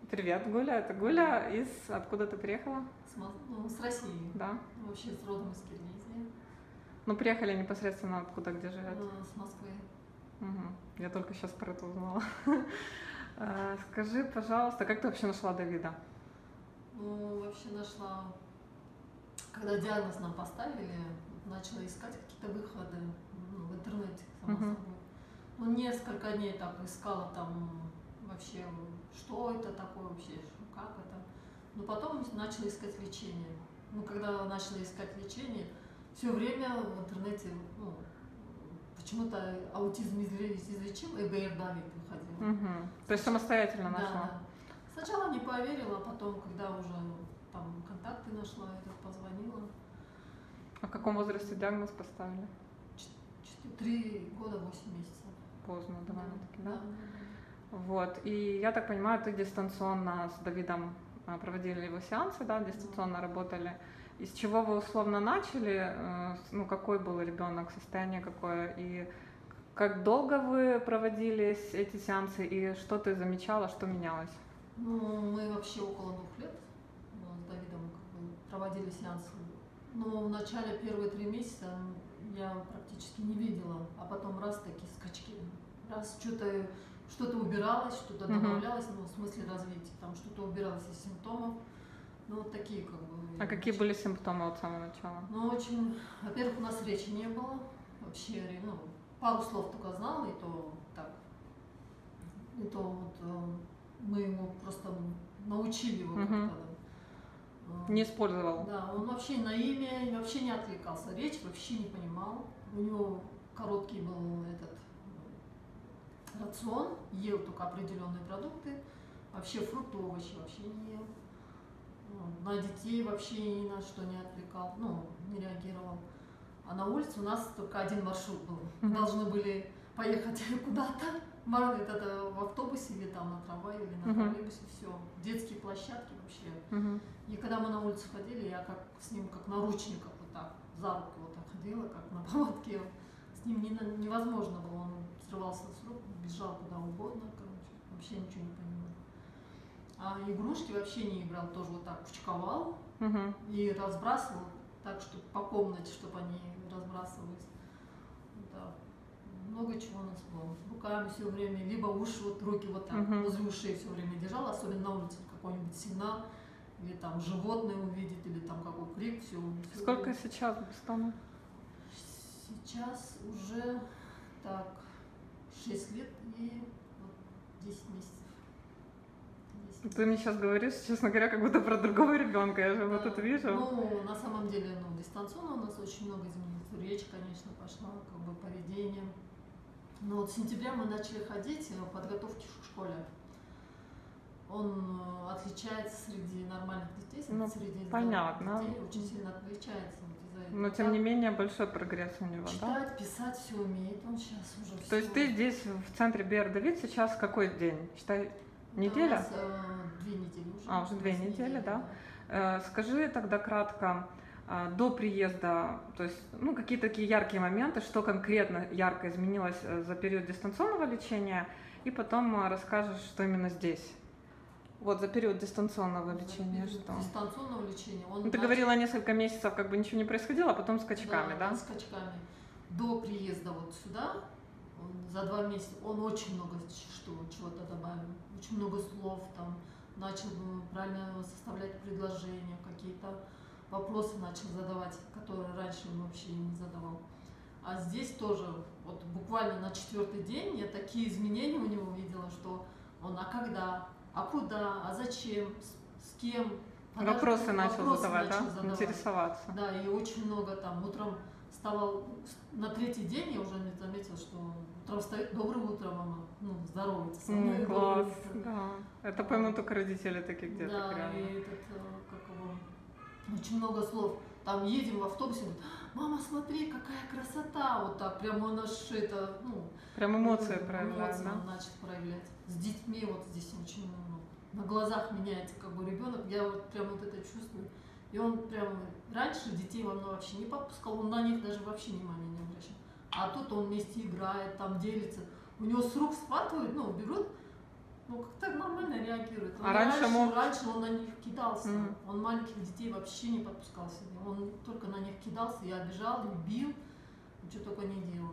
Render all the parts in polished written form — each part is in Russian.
Привет, Гуля. Это Гуля из... Откуда ты приехала? С России. Да. Вообще с родом из Киргизии. Ну, приехали непосредственно откуда, где живет? С Москвы. Угу. Я только сейчас про это узнала. Скажи, пожалуйста, как ты вообще нашла Давида? Ну, вообще нашла, когда диагноз нам поставили, начала искать какие-то выходы в интернете, само собой. Ну, несколько дней так искала там вообще, что это такое вообще, как это. Но потом начала искать лечение. Ну, когда начала искать лечение, все время в интернете, почему-то аутизм излечим, ЭБР Давид выходил. Угу. То есть самостоятельно нашла? Да. Сначала не поверила, а потом, когда уже там контакты нашла, позвонила. А в каком возрасте диагноз поставили? 3 года 8 месяцев. Поздно довольно-таки, да? Да. Вот. И я так понимаю, ты дистанционно с Давидом проводили его сеансы, да, дистанционно работали. Из чего вы условно начали, ну, какой был ребенок, состояние какое, и как долго вы проводили эти сеансы, и что ты замечала, что менялось? Ну, мы вообще около 2 лет с Давидом проводили сеансы. Но в начале первые 3 месяца я практически не видела, а потом раз такие скачки. Раз что-то убиралось, что-то добавлялось, ну, в смысле развития, там что-то убиралось из симптомов. Ну, вот такие как бы. А какие были симптомы от самого начала? Ну, очень, во-первых, у нас речи не было, вообще, пару слов только знала, и то так. И то вот мы ему просто научили его как-то. Не использовал? Да, он вообще на имя вообще не отвлекался, речь вообще не понимал. У него короткий был этот рацион, ел только определенные продукты, вообще фрукты, овощи вообще не ел. На детей вообще ни на что не отвлекал, не реагировал. А на улице у нас только один маршрут был. Мы должны были поехать куда-то, в автобусе или там на трамвае, или на троллейбусе, все. Детские площадки вообще. И когда мы на улицу ходили, я с ним как наручников вот так, за руку вот так ходила, как на поводке. С ним невозможно было, он срывался с рук, бежал куда угодно, короче, вообще ничего не понимал. А игрушки вообще не играл, тоже вот так кучковал и разбрасывал так, чтобы по комнате, чтобы они разбрасывались. Да. Много чего у нас было. Руками все время, либо уши, вот руки вот так возле ушей все время держал, особенно на улице какой-нибудь сигнал, или там животное увидит, или там какой крик, все. Сколько сейчас Бостона? Сейчас уже так 6 лет и 10 месяцев. Ты мне сейчас говоришь, честно говоря, как будто про другого ребенка, я же вот это вижу. Ну, на самом деле, дистанционно у нас очень много изменилось. Речь, конечно, пошла, как бы поведение. Но вот с сентября мы начали ходить в подготовке к школе. Он отличается среди нормальных детей, среди понятно. Детей очень сильно отличается. Но тем не менее большой прогресс у него, читать, да? Писать все умеет, он сейчас уже все. То есть ты здесь в центре БР Давид сейчас какой день? Считай, неделя? У нас 2 недели уже. Уже 2 недели, да? Скажи тогда кратко, до приезда, то есть, какие такие яркие моменты, что конкретно ярко изменилось за период дистанционного лечения, и потом расскажешь, что именно здесь. Вот за период дистанционного лечения что? Дистанционного лечения. Ты говорила, несколько месяцев как бы ничего не происходило, а потом скачками, да? Скачками. До приезда вот сюда, за 2 месяца, он очень много чего-то добавил. Очень много слов там, начал правильно составлять предложения, какие-то вопросы начал задавать, которые раньше он вообще не задавал. А здесь тоже, вот буквально на 4-й день я такие изменения у него видела, что он, а когда, а куда, а зачем, с кем. Вопросы начал задавать, да? Интересоваться. Да, и очень много там, утром вставал, на 3-й день я уже не заметила, что утром встает, доброе утро, мама, здоровается со мной. Класс, да. Это, по-моему, только родители такие где-то. Да, и очень много слов. Там едем в автобусе, говорит, мама, смотри, какая красота, вот так, прямо он аж прям эмоции проявляет, да? Он начал проявлять. С детьми вот здесь очень на глазах меняется как бы ребенок, я вот прям вот это чувствую. И он прям раньше детей он вообще не подпускал, он на них даже вообще внимания не обращал. А тут он вместе играет, там делится. У него с рук схватывают, берут, Ну, как-то нормально реагирует. А раньше он на них кидался. Мгм. Он маленьких детей вообще не подпускал себе. Он только на них кидался, я обижал, и бил, что только не делал.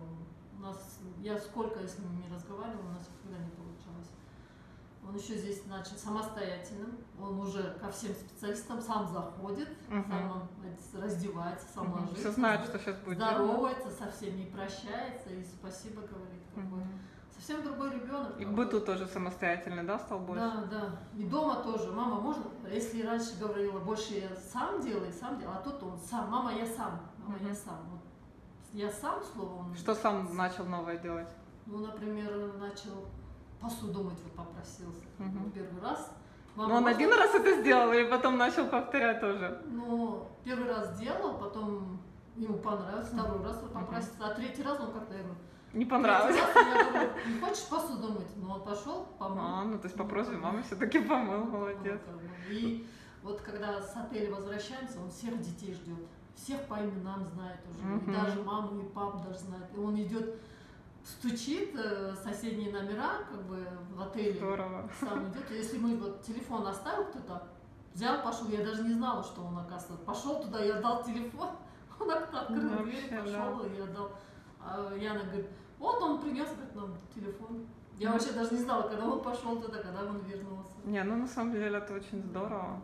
Я сколько я с ним не разговаривала, у нас никогда не получалось. Он еще здесь начал самостоятельным. Он уже ко всем специалистам сам заходит, сам раздевается, сам ложится. Все знает, что сейчас будет. Здоровается, со всеми прощается и спасибо говорит. Совсем другой ребенок. И в быту тоже самостоятельный, да, стал больше? Да, да. И дома тоже. Мама, можно? Если раньше говорила, больше я сам делаю, а тут он сам. Мама, я сам. Мама, я сам. Вот я сам, слово он... Что сам начал новое делать? Ну, например, начал посуду мыть, вот попросился. Первый раз. Мама, но он один раз это сделал или потом начал повторять тоже? Ну, первый раз сделал, потом ему понравилось, второй раз он попросился, а третий раз он как-то... Не понравилось. Я говорю, не хочешь посуду мыть? Ну, он пошел, помыл. Ну то есть по просьбе мамы все-таки помыл, молодец. И вот когда с отеля возвращаемся, он всех детей ждет. Всех по именам знает уже. И даже маму, и папу даже знает. И он идет, стучит соседние номера, как бы в отеле. Здорово. Сам идет. Если мы вот телефон оставил кто-то, взял, пошел, я даже не знала, что он, оказывается. Пошел туда, я дал телефон, он открыл дверь, пошел, и я дал. А Яна говорит, вот он принес, говорит, нам телефон. Я вообще даже не знала, когда он пошел туда, когда он вернулся. Не, ну на самом деле это очень здорово.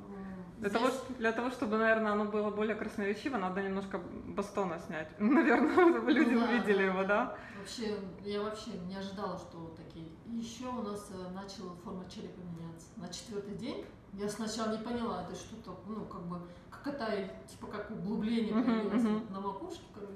Для того, чтобы, наверное, оно было более красноречиво, надо немножко бастона снять. Наверное, чтобы люди увидели его, да? Я вообще не ожидала, что такие. Еще у нас начала форма черепа меняться. На 4-й день я сначала не поняла, это что-то, ну, как бы, как это, типа, как углубление появилось на макушке, короче.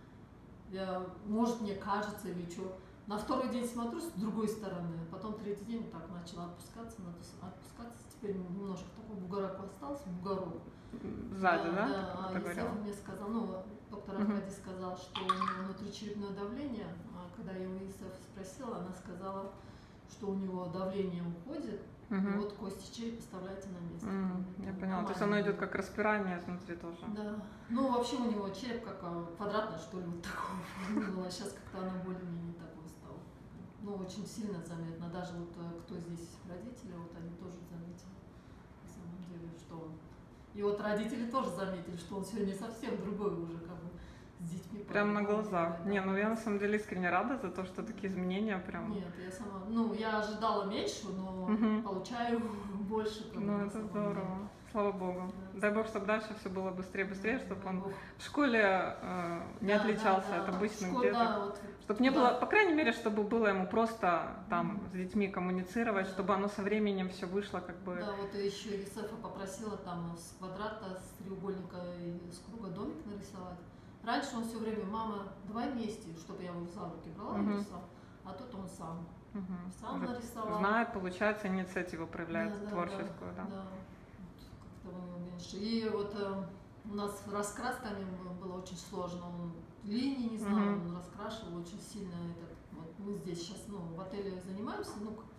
Может, мне кажется, или что. На 2-й день смотрю с другой стороны, потом 3-й день так начала опускаться, теперь немножко такой бугорок остался, бугорок. Сзади, да? Да, Исаф мне сказал, ну, доктор Аркадий сказал, что у него внутричерепное давление, а когда я у Исафа спросила, она сказала, что у него давление уходит, и вот кости черепа вставляйте на место. Я поняла, то есть оно идет как распирание изнутри тоже. Да, ну вообще у него череп как квадратный, что ли, вот такой был, а сейчас как-то она более-менее такой стала. Ну, очень сильно заметно, даже вот кто здесь родители, вот они тоже заметили, на самом деле, что он. И вот родители тоже заметили, что он сегодня совсем другой уже, как бы, с детьми. Прям на глазах. Да. Не, ну я на самом деле искренне рада за то, что такие изменения прям... Нет, я сама, ну, я ожидала меньше, но получаю больше. Ну, это здорово. Слава Богу. Да. Дай Бог, чтобы дальше все было быстрее, чтобы он в школе не отличался от обычных деток. Да, вот, чтобы не было, по крайней мере, чтобы было ему просто там с детьми коммуницировать, чтобы оно со временем все вышло как бы... Да, вот еще Исафа попросила там с квадрата, с треугольника и с круга домик нарисовать. Раньше он все время, мама, давай вместе, чтобы я его за руки брала и рисовала, а тут он сам. Сам нарисовал. Знает, получается, инициативу проявляет творческую, да. Как-то у него меньше. И вот у нас с раскрасками было очень сложно. Он линии не знал, он раскрашивал очень сильно. Вот мы здесь сейчас, ну, в отеле занимаемся,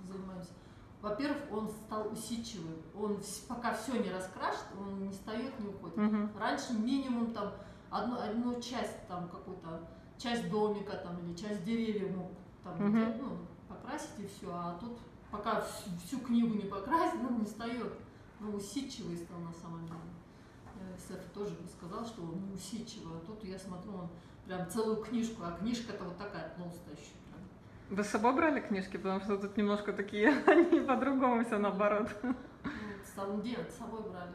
Во-первых, он стал усидчивым. Он пока все не раскрашет, он не встает, не уходит. Раньше минимум там одну часть, там какую-то часть домика там, или часть деревьев мог там, покрасить и все. А тут пока всю книгу не покрасит, он не встает. Ну, усидчивый стал на самом деле. Сеф тоже сказал, что он не усидчивый. А тут я смотрю, он прям целую книжку, а книжка-то вот такая толстая еще. Вы с собой брали книжки? Потому что тут немножко такие, они по-другому все наоборот. С собой брали.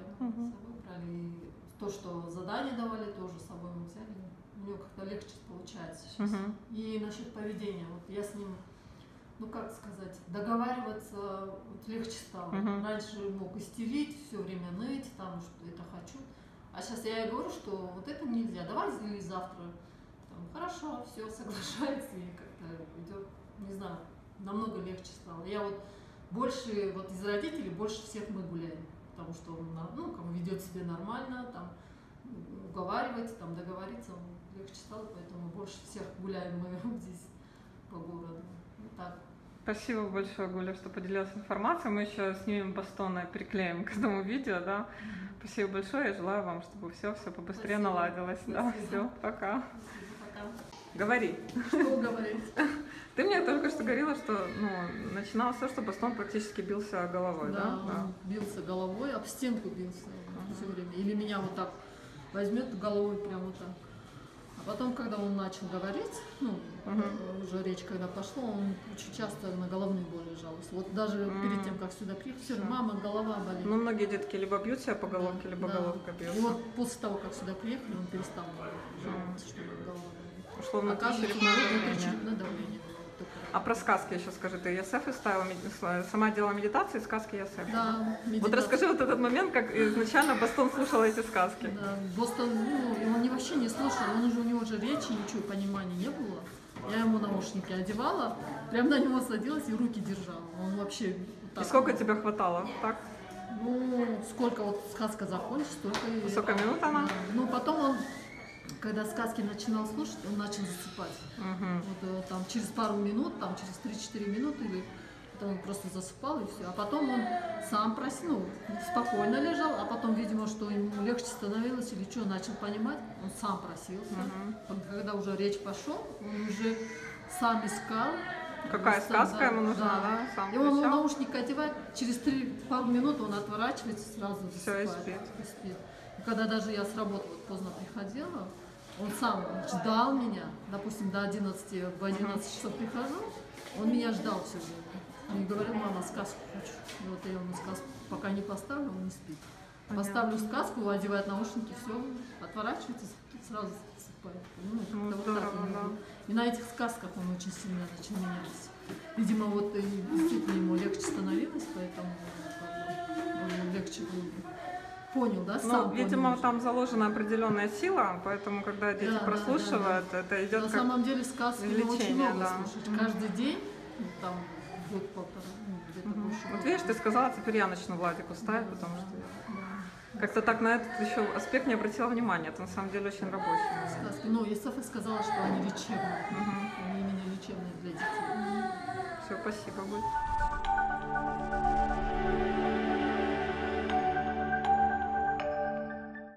И то, что задания давали, тоже с собой мы взяли. У него как-то легче получается сейчас. И насчет поведения. Вот я с ним, ну как сказать, договариваться вот легче стало. Раньше мог истерить, все время ныть, там, что это хочу. А сейчас я ей говорю, что вот это нельзя, давай завтра. Там, хорошо, все, соглашается и как-то идет. Не знаю, намного легче стало. Я вот больше, вот из родителей больше всех мы гуляем, потому что он, ну, как ведет себя нормально, там, уговаривать, там, договориться легче стало, поэтому больше всех гуляем мы здесь по городу. Вот так. Спасибо большое, Гуля, что поделилась информацией. Мы еще снимем бастон и приклеим к этому видео, да. Спасибо большое, я желаю вам, чтобы все побыстрее наладилось. Да, все, пока. Спасибо, пока. Говори. Что говорить? Ты мне только что говорила, что ну, начиналось все, что Бастон практически бился головой, да? Да, он бился головой, об стенку бился все время. Или меня вот так возьмет головой прямо вот так. А потом, когда он начал говорить, ну, уже речь когда пошла, он очень часто на головные боли жаловался. Вот даже перед тем, как сюда приехал, все, мама, голова болит. Ну, многие детки либо бьют себя по головке, либо головка бьется. И вот после того, как сюда приехали, он перестал жаловаться, что голова болит. Ушло внутричерепное давление. А про сказки еще скажи, ты ЕСФ ставила, сама делала медитации, сказки ЕСФ? Да, медитация. Вот расскажи вот этот момент, как изначально Бастон слушала эти сказки. Да, Бостон, ну, он вообще не слушал, у него уже речи, ничего, понимания не было. Я ему наушники одевала, прям на него садилась и руки держала. Он вообще вот так. И сколько тебе хватало? Так? Ну, сколько вот сказка закончится, столько и... Сколько минут она? Да. Ну, потом он, когда сказки начинал слушать, он начал засыпать. Вот там через пару минут, там через 3-4 минуты, или это он просто засыпал и все. А потом он сам просил, спокойно лежал, а потом, видимо, что ему легче становилось или что, начал понимать, он сам просился. Когда уже речь пошел, он уже сам искал. Какая сказка ему нужна, да? Сам и он наушник одевает, через пару минут он отворачивается, сразу засыпает. Все, и спит. И когда даже я с работы вот поздно приходила, он сам ждал меня, допустим, до 11, в 11 часов прихожу, он меня ждал все время. И говорил, мама, сказку хочу. И вот я ему сказку пока не поставлю, он не спит. Понятно. Поставлю сказку, одевает наушники, все, отворачивается, сразу засыпает. Ну, вот так у него. И на этих сказках он очень сильно начал меняться. Видимо, вот и действительно ему легче становилось, поэтому легче было. Понял, да? Ну, видимо, там заложена определенная сила, поэтому, когда дети прослушивают, это идет на как самом деле сказки очень много слушать. Каждый день, там, год-полтора, где-то больше. Вот видишь, ты сказала, теперь я начну Владику ставить, потому что я как-то так на этот еще аспект не обратила внимания. Это на самом деле очень рабочий. Сказки. Ну, Исафа сказала, что они лечебные. Они именно лечебные для детей. Все, спасибо, Гуль.